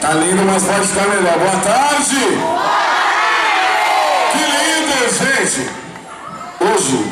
Tá lindo, mas pode ficar melhor. Boa tarde! Que lindo, gente! Hoje,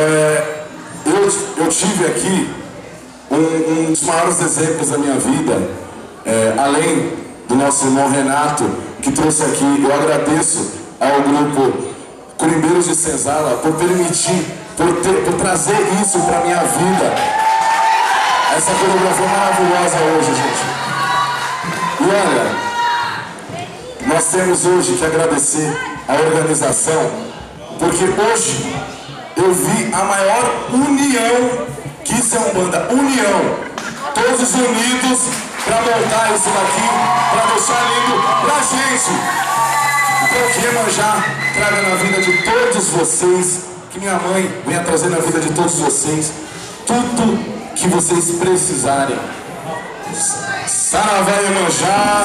eu tive aqui um dos maiores exemplos da minha vida, além do nosso irmão Renato, que trouxe aqui. Eu agradeço ao grupo Corimbeiros de Senzala por permitir, por trazer isso para minha vida. Essa coreografia maravilhosa hoje, gente. E olha, nós temos hoje que agradecer a organização, porque hoje eu vi a maior união que isso é Umbanda, união, todos unidos para montar isso daqui, para deixar lindo pra gente. Então que Iemanjá traga na vida de todos vocês, que minha mãe venha trazer na vida de todos vocês tudo que vocês precisarem. Saravá Iemanjá!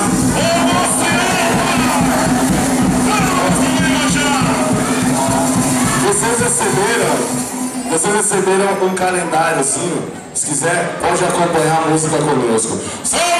Vocês receberam um calendário assim, se quiser pode acompanhar a música conosco.